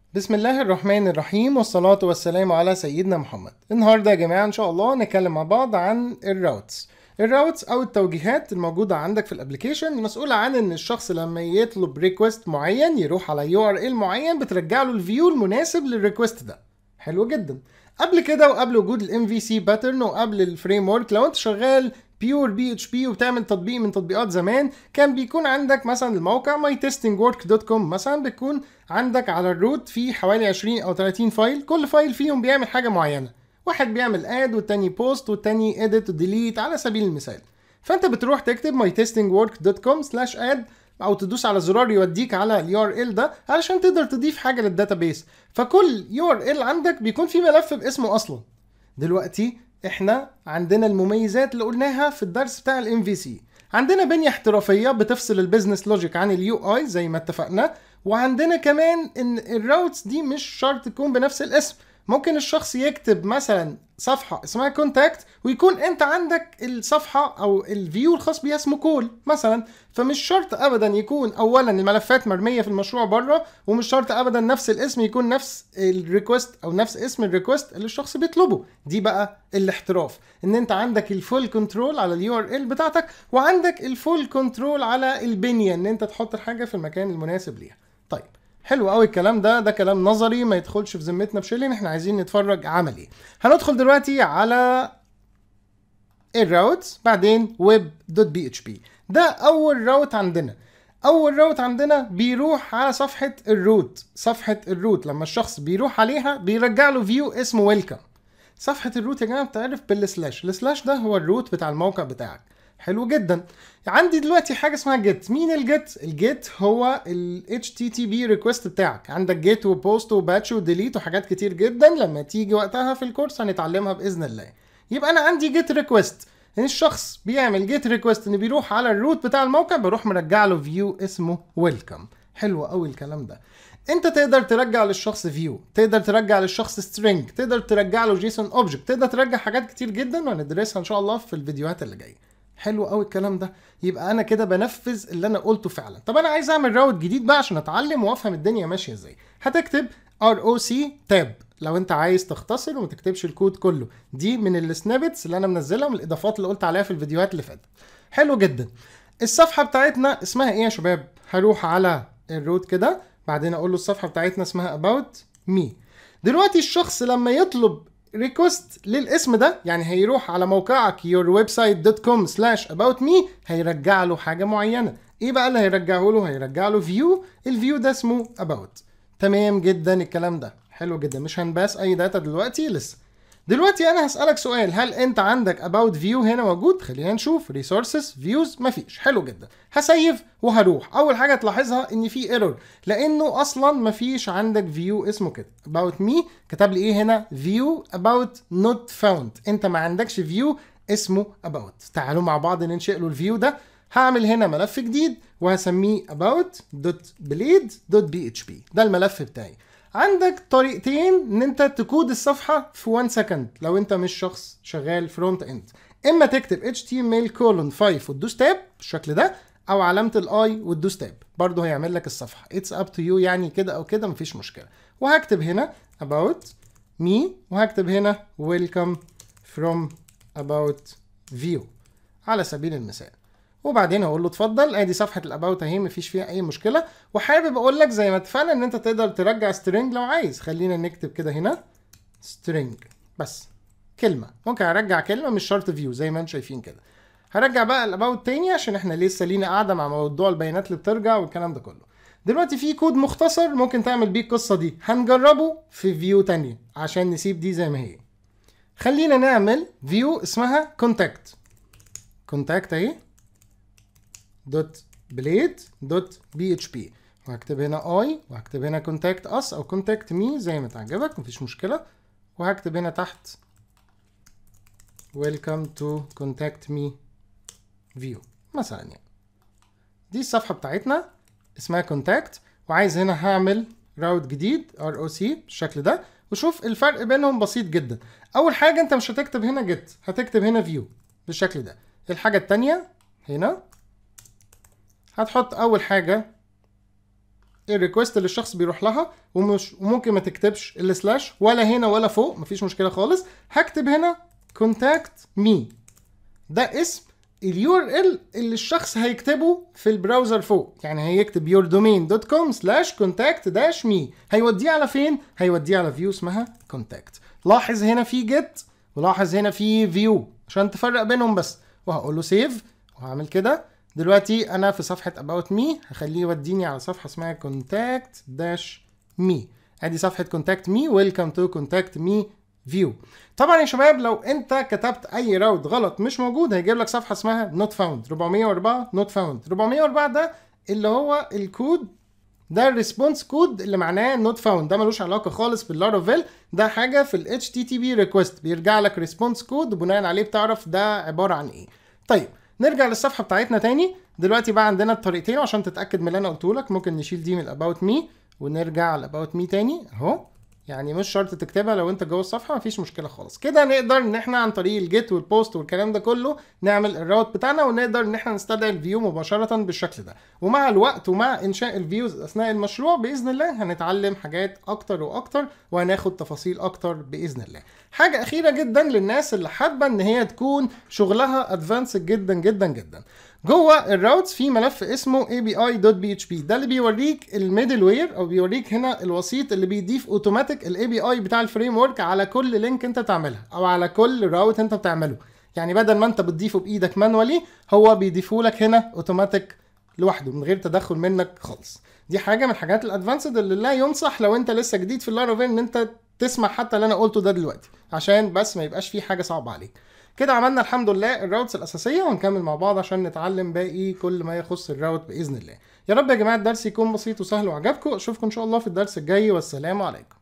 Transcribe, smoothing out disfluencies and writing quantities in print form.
بسم الله الرحمن الرحيم والصلاة والسلام على سيدنا محمد. النهاردة يا جماعة إن شاء الله نتكلم مع بعض عن الراوتس أو التوجيهات الموجودة عندك في الابليكيشن، المسؤولة عن إن الشخص لما يطلب ريكوست معين يروح على URL معين بترجع له الفيو المناسب للريكوست ده. حلو جدا. قبل كده وقبل وجود ال MVC pattern وقبل الفريم ورك، لو انت شغال بيور PHP وبتعمل تطبيق من تطبيقات زمان، كان بيكون عندك مثلا الموقع mytestingwork.com مثلا، بيكون عندك على الروت في حوالي 20 او 30 فايل، كل فايل فيهم بيعمل حاجه معينه، واحد بيعمل اد والتاني بوست والتاني اديت وديليت على سبيل المثال. فانت بتروح تكتب mytestingwork.com/add او تدوس على زرار يوديك على اليو ار ال ده علشان تقدر تضيف حاجه للداتابيس. فكل يو ار ال عندك بيكون في ملف باسمه اصلا. دلوقتي احنا عندنا المميزات اللي قلناها في الدرس بتاع الام في سي، عندنا بنية احترافية بتفصل البيزنس لوجيك عن اليو اي زي ما اتفقنا، وعندنا كمان ان الراوتس دي مش شرط تكون بنفس الاسم. ممكن الشخص يكتب مثلا صفحة اسمها كونتاكت ويكون انت عندك الصفحة او الفيو الخاص بيها اسمه كول مثلا، فمش شرط ابدا يكون اولا الملفات مرمية في المشروع بره، ومش شرط ابدا نفس الاسم يكون نفس الريكوست او نفس اسم الريكوست اللي الشخص بيطلبه. دي بقى الاحتراف، ان انت عندك الفول كنترول على اليو ار ال بتاعتك، وعندك الفول كنترول على البنية ان انت تحط الحاجة في المكان المناسب ليها. طيب حلو قوي الكلام ده كلام نظري ما يدخلش في ذمتنا بشيلين، احنا عايزين نتفرج عملي. هندخل دلوقتي على الراوتس، بعدين web.php. ده اول راوت عندنا. اول راوت عندنا بيروح على صفحة الروت لما الشخص بيروح عليها بيرجع له فيو اسمه ويلكم. صفحة الروت يا جماعة بتعرف بالسلاش، السلاش ده هو الروت بتاع الموقع بتاعك. حلو جدا. عندي دلوقتي حاجة اسمها جيت. مين الجيت هو ال HTTP request بتاعك. عندك جيت وبوست وباتش وديليت وحاجات كتير جدا، لما تيجي وقتها في الكورس هنتعلمها بإذن الله. يبقى أنا عندي جيت ريكوست، ان الشخص بيعمل جيت ريكوست ان بيروح على الروت بتاع الموقع، بروح مرجع له فيو اسمه ويلكم. حلو قوي الكلام ده. انت تقدر ترجع للشخص فيو، تقدر ترجع للشخص سترينج، تقدر ترجع له جيسون اوبجكت، تقدر ترجع حاجات كتير جدا وهندرسها ان شاء الله في الفيديوهات اللي جايه. حلو قوي الكلام ده. يبقى انا كده بنفذ اللي انا قلته فعلا. طب انا عايز اعمل راوت جديد بقى عشان اتعلم وافهم الدنيا ماشيه ازاي. هتكتب ROC تاب لو انت عايز تختصر وما تكتبش الكود كله. دي من السنابتس اللي انا منزلها من الاضافات اللي قلت عليها في الفيديوهات اللي فاتت. حلو جدا. الصفحه بتاعتنا اسمها ايه يا شباب؟ هروح على الروت كده، بعدين اقول له الصفحه بتاعتنا اسمها about me. دلوقتي الشخص لما يطلب ريكوست للاسم ده، يعني هيروح على موقعك yourwebsite.com/about me، هيرجع له حاجه معينه. ايه بقى اللي هيرجعه له؟ هيرجع له فيو، الفيو ده اسمه about. تمام جدا الكلام ده. حلو جدا. مش هنباس اي داتا دلوقتي لسه. دلوقتي انا هسألك سؤال، هل انت عندك about view هنا موجود؟ خلينا نشوف. resources views مفيش. حلو جدا. هسيف وهروح. اول حاجة تلاحظها ان في ايرور، لانه اصلا مفيش عندك view اسمه كده. about me كتب لي ايه هنا؟ view about not found. انت ما عندكش view اسمه about. تعالوا مع بعض ننشئ له الفيو ده. هعمل هنا ملف جديد وهسميه about.blade.php. ده الملف بتاعي. عندك طريقتين ان انت تكود الصفحه في 1 سكند لو انت مش شخص شغال فرونت اند. اما تكتب HTML:5 وتدوس تاب بالشكل ده، او علامه الاي وتدوس تاب، برضه هيعمل لك الصفحه. اتس اب تو يو، يعني كده او كده مفيش مشكله. وهكتب هنا about me وهكتب هنا welcome from about view على سبيل المثال. وبعدين اقول له اتفضل ادي صفحه الاباوت اهي مفيش فيها اي مشكله. وحابب اقول لك زي ما اتفقنا ان انت تقدر ترجع سترينج لو عايز. خلينا نكتب كده هنا سترينج بس كلمه. ممكن ارجع كلمه مش شرط فيو زي ما انتم شايفين كده. هرجع بقى الاباوت تاني عشان احنا لسه لينا قاعده مع موضوع البيانات اللي بترجع والكلام ده كله. دلوقتي في كود مختصر ممكن تعمل بيه القصه دي، هنجربه في فيو تانية عشان نسيب دي زي ما هي. خلينا نعمل فيو اسمها كونتاكت اهي .blade.php، وهكتب هنا اي وهكتب هنا contact us او contact me زي ما تعجبك مفيش مشكلة، وهكتب هنا تحت welcome to contact me view مثلا. يعني دي الصفحة بتاعتنا اسمها contact، وعايز هنا هعمل راوت جديد ROC بالشكل ده. وشوف الفرق بينهم بسيط جدا. اول حاجة انت مش هتكتب هنا get، هتكتب هنا view بالشكل ده. الحاجة التانية هنا هتحط اول حاجة الريكوست اللي الشخص بيروح لها، وممكن ما تكتبش السلاش ولا هنا ولا فوق، مفيش مشكله خالص. هكتب هنا contact me، ده اسم اليو ار ال اللي الشخص هيكتبه في البراوزر فوق. يعني هيكتب yourdomain.com/contact-me، هيوديه على فين؟ هيوديه على فيو اسمها contact. لاحظ هنا في get ولاحظ هنا في view عشان تفرق بينهم بس. وهقول له سيف وهعمل كده. دلوقتي انا في صفحه about me، هخليه يوديني على صفحه اسمها contact-me. ادي صفحه contact me، welcome to contact me view. طبعا يا شباب لو انت كتبت اي راوت غلط مش موجود، هيجيب لك صفحه اسمها not found 404 not found. 404 ده اللي هو الكود، ده الريسبونس كود اللي معناه not found، ده ملوش علاقه خالص باللارافيل، ده حاجه في ال HTTP request بيرجع لك ريسبونس كود وبناء عليه بتعرف ده عباره عن ايه. طيب نرجع للصفحه بتاعتنا تاني. دلوقتي بقى عندنا الطريقتين، وعشان تتاكد من اللي انا قلته لك ممكن نشيل دي من about me ونرجع على about me تاني اهو. يعني مش شرط تكتبها لو انت جوه الصفحه، مفيش مشكله خالص. كده نقدر ان احنا عن طريق الجيت والبوست والكلام ده كله نعمل الراوت بتاعنا، ونقدر ان احنا نستدعي الفيو مباشره بالشكل ده. ومع الوقت ومع انشاء الفيوز اثناء المشروع باذن الله هنتعلم حاجات اكتر واكتر، وهناخد تفاصيل اكتر باذن الله. حاجه اخيره جدا للناس اللي حابه ان هي تكون شغلها ادفانسد جدا جدا جدا، جوه الراوتس في ملف اسمه api.php، ده اللي بيوريك الميدل وير او بيوريك هنا الوسيط اللي بيضيف اوتوماتيك الاي بي اي بتاع الفريم ورك على كل لينك انت بتعملها او على كل راوت انت بتعمله. يعني بدل ما انت بتضيفه بايدك مانوالي، هو بيضيفه لك هنا اوتوماتيك لوحده من غير تدخل منك خالص. دي حاجه من الحاجات الادفانسد اللي لا ينصح لو انت لسه جديد في اللارافيل ان انت تسمع حتى اللي انا قلته ده دلوقتي، عشان بس ما يبقاش فيه حاجه صعبه عليك. كده عملنا الحمد لله الراوتس الاساسيه، وهنكمل مع بعض عشان نتعلم باقي كل ما يخص الراوت باذن الله. يا رب يا جماعه الدرس يكون بسيط وسهل وعجبكم. اشوفكم ان شاء الله في الدرس الجاي، والسلام عليكم.